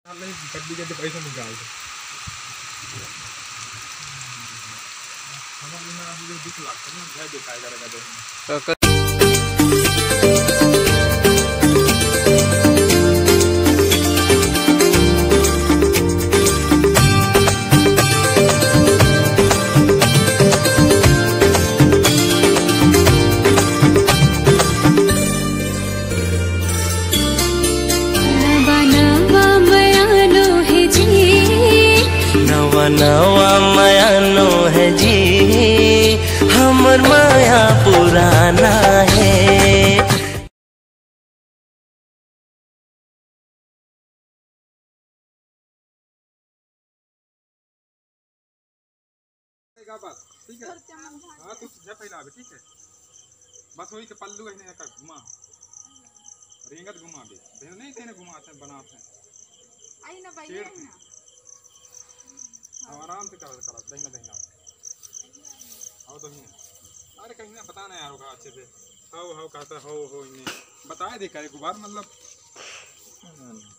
गड्डी के पैसे निकाल दे समझ में अभी जो दिख लगता है ना दिखाई करेगा देखो नवा मयानो है जी हमर माया पुराना है। ठीक है हाँ तू पहला ठीक है बस वही के पल्लू है का घुमा रेंगत घुमा दे नहीं तेने घुमाते हैं बनाते हैं आई ना भाई ना आराम से कर दहीना दहीना आओ दहीना अरे कहीं ना बताना यार होगा अच्छे से हो कहता हो इन्हें बताए दे करे गुबार मतलब